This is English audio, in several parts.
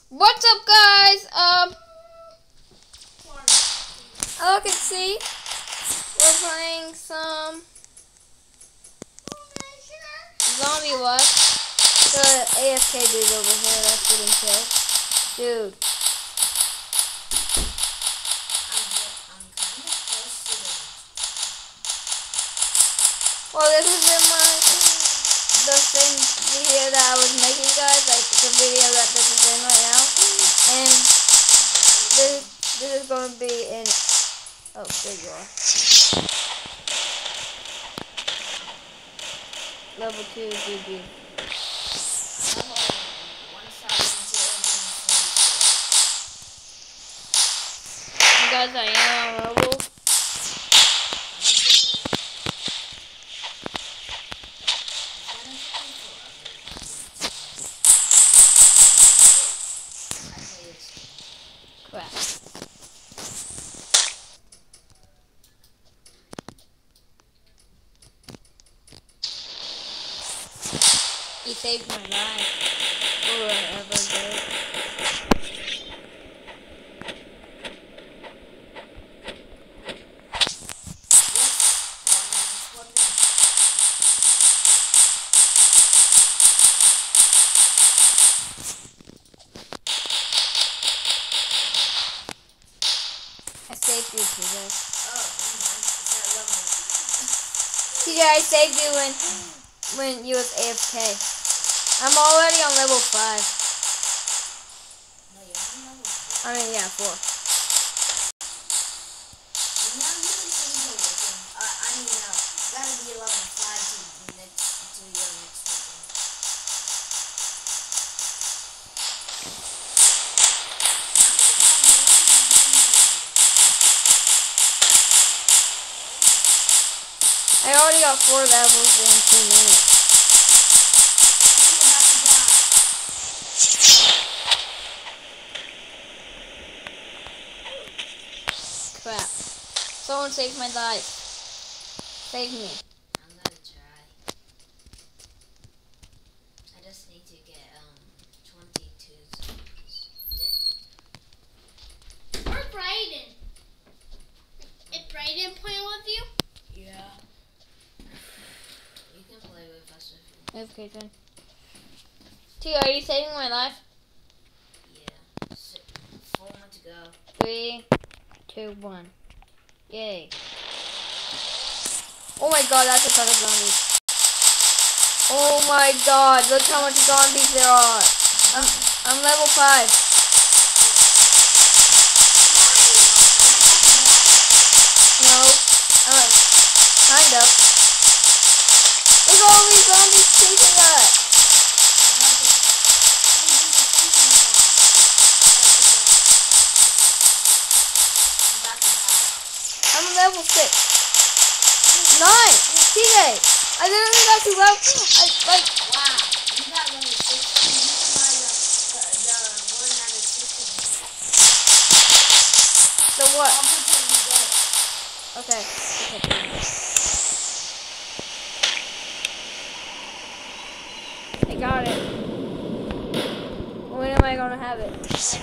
What's up, guys? As you can see, we're playing some Zombie Luck. The AFK dude over here that's getting killed. Dude. Well, this has been the same video that I was making, guys, like the video that this is in right now, and this is going to be in, oh, there you are, level 2 GG. Guys, I am on mobile. Crap. He saved my life. Whoever did. I saved you, TJ. TJ, I saved you when you was AFK. I'm already on level 5. No, you're on level 4. I mean, yeah, 4. Now you can change your weapon. You gotta be level 5 to your next weapon. I already got 4 levels in 2 minutes. Crap. Someone saved my life. Save me. I'm gonna try. I just need to get 22 zombies. Where's Brayden? Is Brayden playing with you? Yeah. You can play with us if you want. Okay, then. T, are you saving my life? Yeah. 4 more to go. 3, 2, 1. Yay. Oh my god, that's a ton of zombies. Oh my god, look how much zombies there are. I'm level 5. No. Kind of. Look at all these zombies chasing us. I'm level 6. 9! TJ! I literally got 2 levels. Wow, you got level 6. You can buy the one that is 60. So what? I'll pretend you get it. Okay. I got it. When am I gonna have it?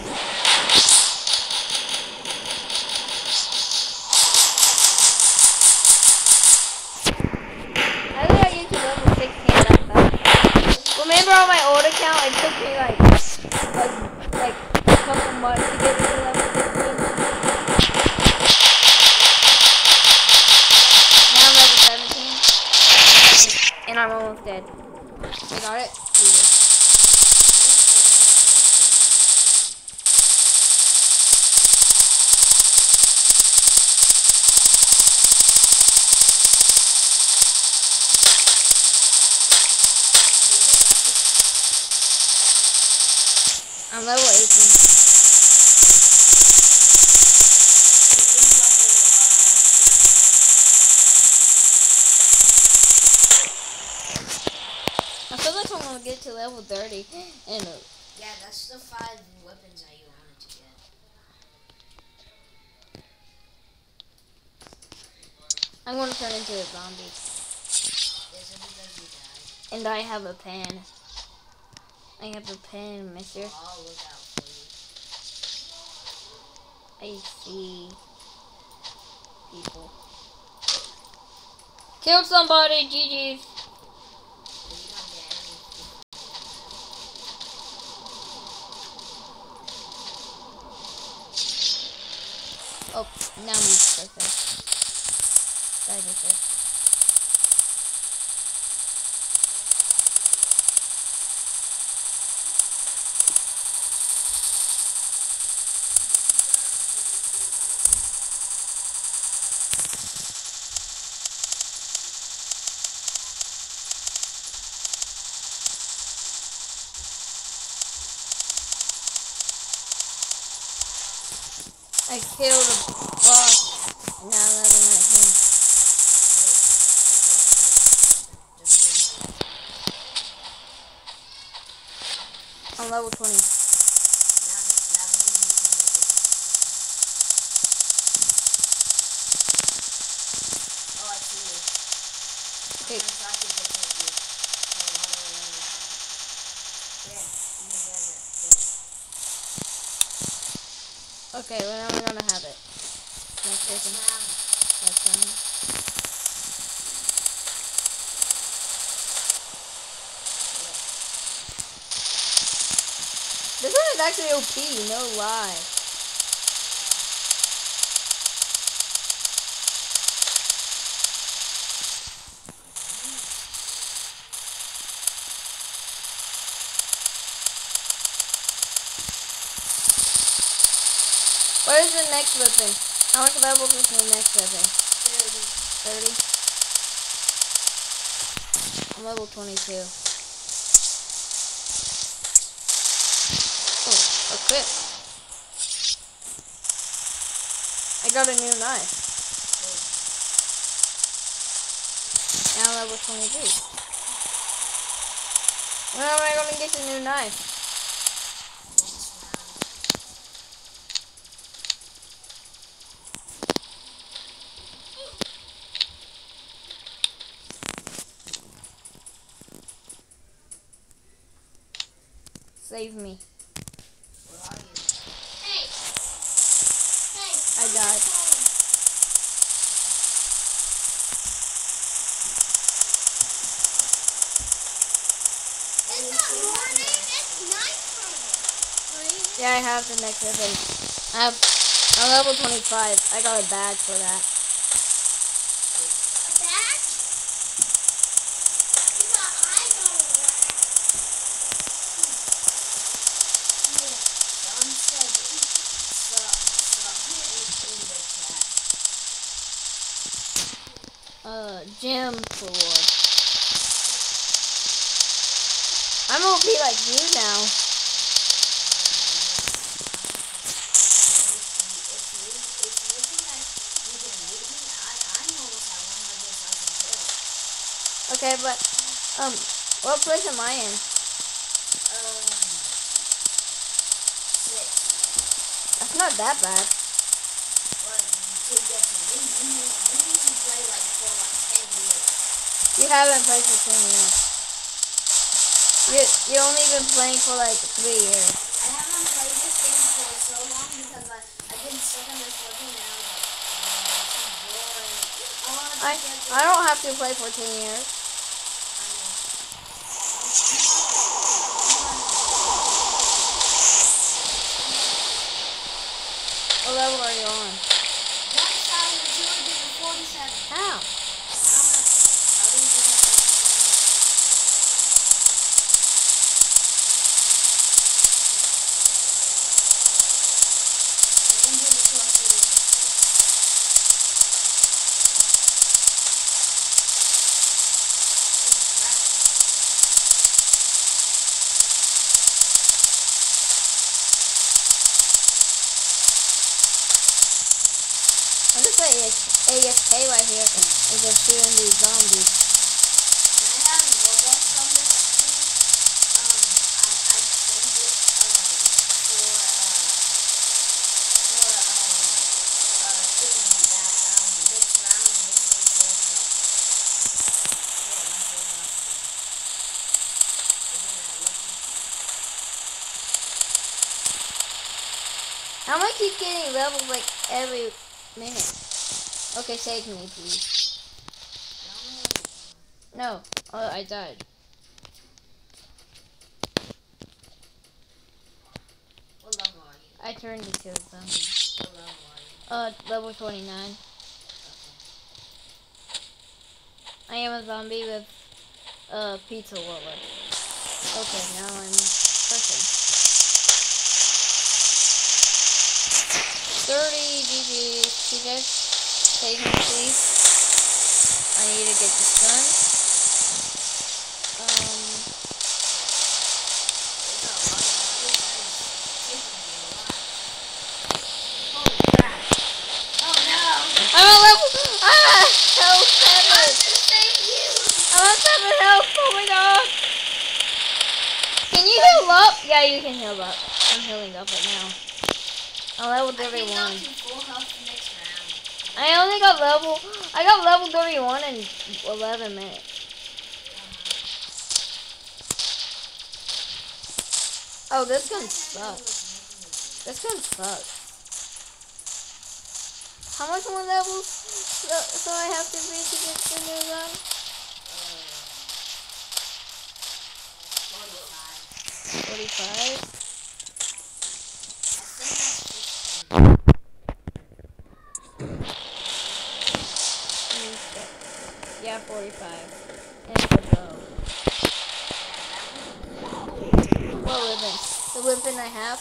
I think I get to level 16 that fast. Remember on my old account, it took me like a couple months to get to level 16. Now I'm level 17. And I'm almost dead. I got it? Easy. I'm level 18. I feel like I'm gonna get to level 30 and Yeah, that's the 5 weapons that you wanted to get. I'm gonna turn into a zombie. Yes, because you died. And I have a pen. I have a pen, mister. I'll look out for you. I see people. Killed somebody, GG's. Oh, now I'm perfect. I killed a boss, and now I'm leveling at him. I'm level 20. Okay. Okay, well now we're gonna have it. Next round. This one is actually OP, no lie. What is the next weapon? How much levels is the next weapon? 30. I'm level 22. Oh, equip. I got a new knife. Now I'm level 22. When am I going to get the new knife? Save me. Where are you? Hey. I died. It's not morning, it's nighttime. Yeah, I have the next weapon. I'm level 25. I got a badge for that. A bag? You got I got a bag. John said in the chat. Gym floor. I'm OP like you now. Okay, but what place am I in? 6. That's not that bad. Well, to get to me, you need to play like for like 10 years. You haven't played for 10 years. You only been playing for like 3 years. I haven't played this game for so long because I've been stuck on this level now. Like, it's boring. I don't have to play for 10 years. What level are you on? 1,247. How? I'm just like AFK right here and just shooting these zombies. I have Robux on this stream. I sent it for thing that next round makes me so good. Yeah, I'm so happy. Isn't that lucky? How am I keep getting levels like every minute? Okay, save me, please. No. Oh, I died. What level are you? I turned into a zombie. What level are you? Level 29. I am a zombie with pizza wallet. Okay, now I'm person. 30 GG. TJ, save me please. I need to get this done. Holy crap. Oh no! I'm at level. I'm at health 7. Thank you! I'm at 7 health. Oh my god. Can you heal up? Yeah, you can heal up. I'm healing up right now. I'm level 31. Full health next round. I got level 31 in 11 minutes. Oh, this gun sucks. This gun sucks. How much more levels so I have to be to get the new gun? 45. Yeah, 45. And the bow. What weapon? The weapon I have?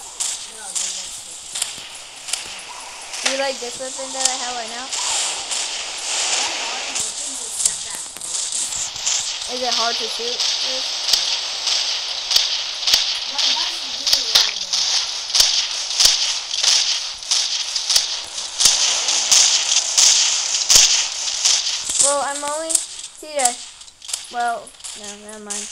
Do you like this weapon that I have right now? Is it hard to shoot with? Well, I'm only TJ. Well, no, never mind.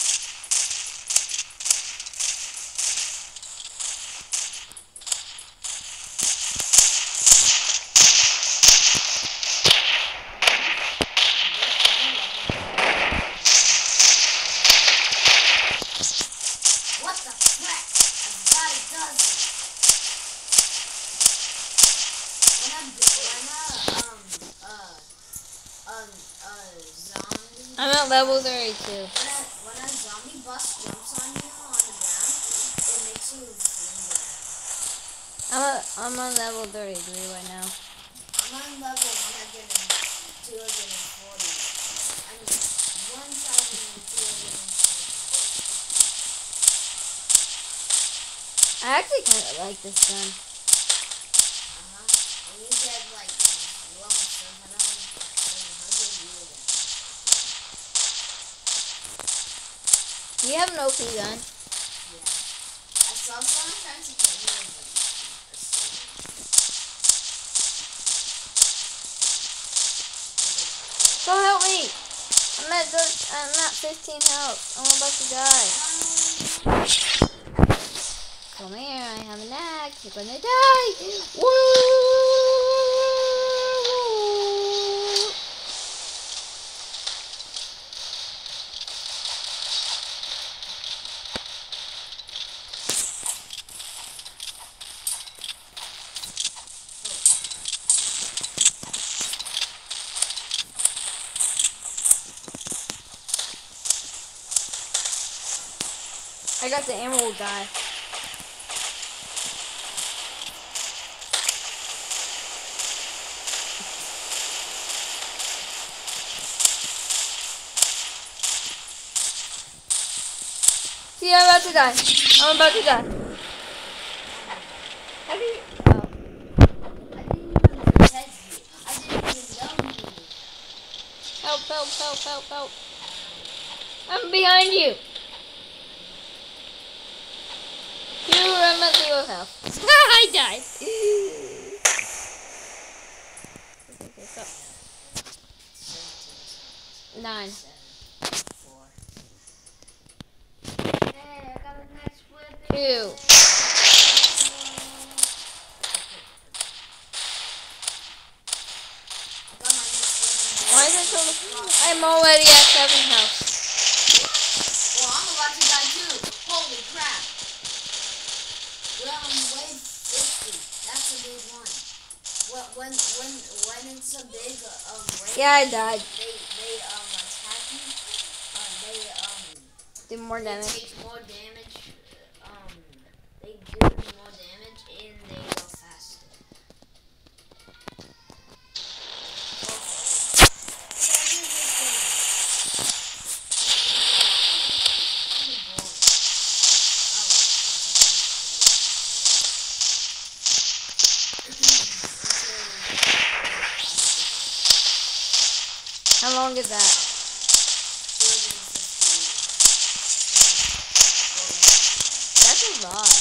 What the frick? Everybody does it. Zombie. I'm at level 32. When a zombie bus jumps on you on the ground, it makes you fling around. I'm on level 33 right now. I'm on level 240. I mean, 1,240. I actually kind of like this gun. And you get like level 700 years. You have an OP gun. Yeah. I saw someone trying to kill me with a sword. So help me! I'm at 15 health. I'm about to die. Come here, I have an axe. You're gonna die! Woo! I got the emerald guy. See, I'm about to die. I'm about to die. How do you... Oh. I didn't even protect you. I didn't even know you. Help, help, help, help, help. I'm behind you. I'm at 0 health. I died. Okay, go. 9. 4. Hey, I got a nice weapon. 2. Why is it so... I'm already at 7 health. Well, I'm about to die too. Holy crap. We're on wave 50. that's a big one. When it's a big raid, Yeah, I died. They attack you. Do more They damage. take more damage. They do more damage and they go faster. How long is that? That's a lot.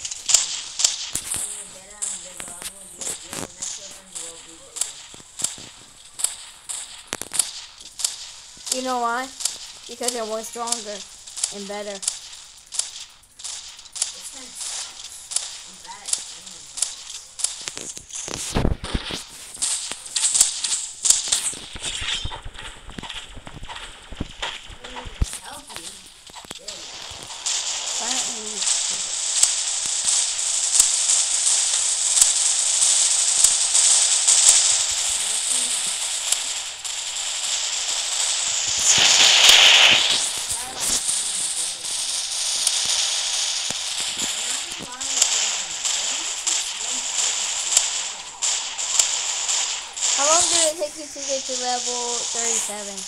You know why? Because they're more stronger and better. How long did it take you to get to level 37?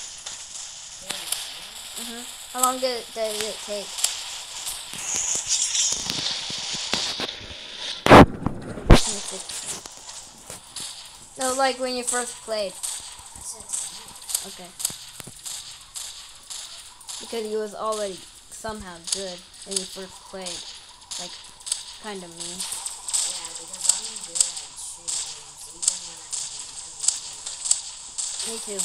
How long did it take? No, like when you first played. Okay. Because you was already somehow good when you first played. Like, kind of mean. Yeah, because I'm good at shooting games, even when I Me too.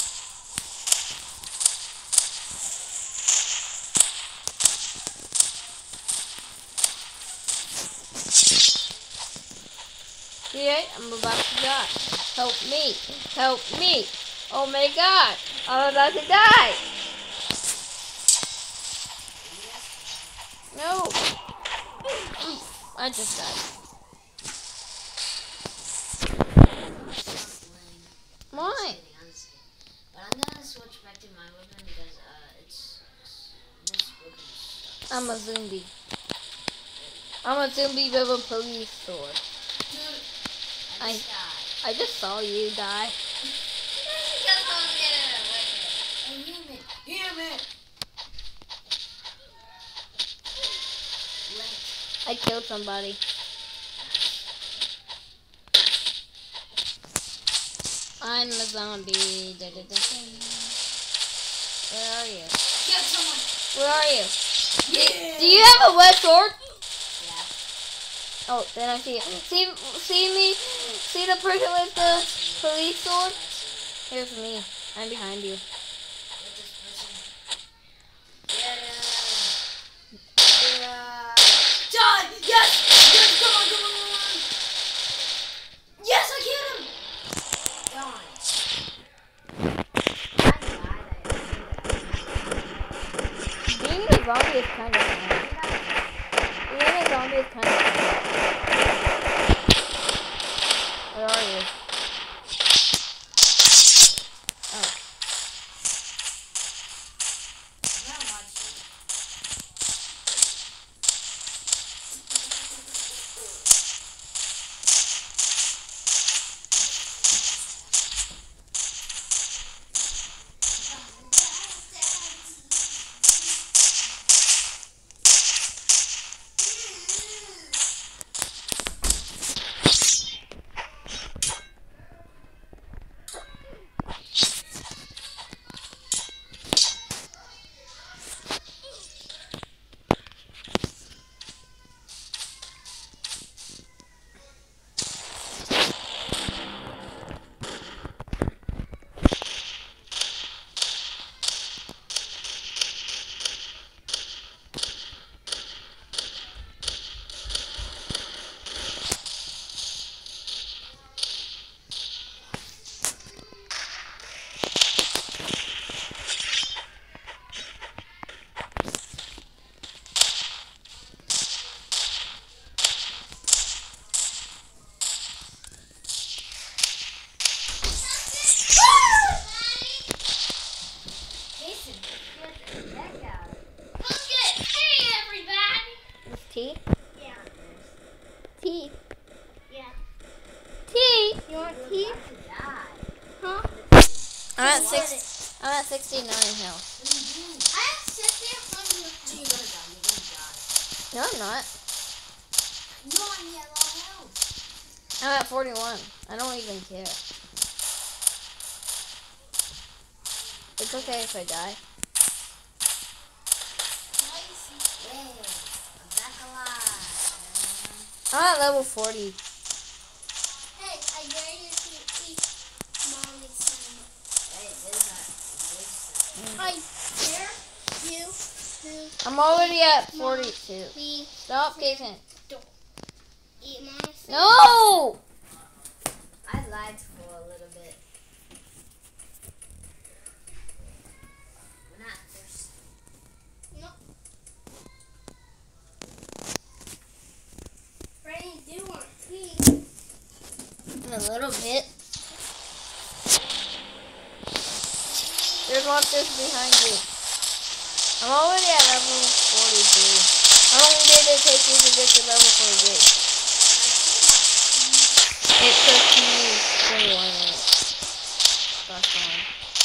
Yeah, I'm about to die. Help me! Help me! Oh my god! I'm about to die! No! I just died. Why? But I'm gonna switch back to my weapon because it's this weapon sucks. I'm a zombie. I'm a zombie with a police sword. Dude, I just died. I just saw you die. Because I was getting a weapon. Hey, human! Link. I killed somebody. I'm a zombie. Da, da, da, da. Where are you? Get someone! Where are you? Yeah! Do you have a wet sword? Yeah. Oh, then I see it. See me? See the person with the police sword? Here's me. I'm behind you. Get this person. Get him! Die! Yes! Yes! Come on! Yes, I get him! Gone. Being a zombie is kind of fun. Being a zombie is kind of fun. Where are you? Oh. You want tea? Huh? I'm at 69 health. I have 600. You're gonna die. You're gonna die. No, I'm not. No, I'm yellow health. I'm at 41. I don't even care. It's okay if I die. Yay. I'm back alive. I'm at level 40. Hey, I dare you to eat Molly's son. Hey, there's that. I dare you to I'm already at 42. please Stop kicking. eat Molly's son. No! I lied for a little bit. We're not thirsty. No. Franny, do you want tea? In a little bit. There's monsters behind you. I'm already at level 42. How long did it take you to get to level 43? It took me 21 minutes. That's fine.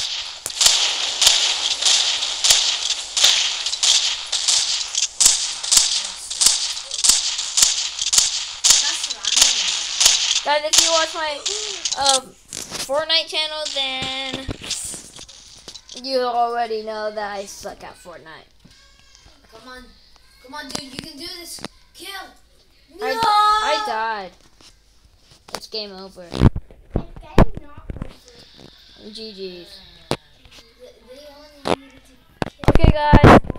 Guys, if you watch my Fortnite channel, then you already know that I suck at Fortnite. Come on. Come on, dude. You can do this. Kill. No! I died. It's game over. It's getting not over. GG's. They only needed to kill. Okay, guys.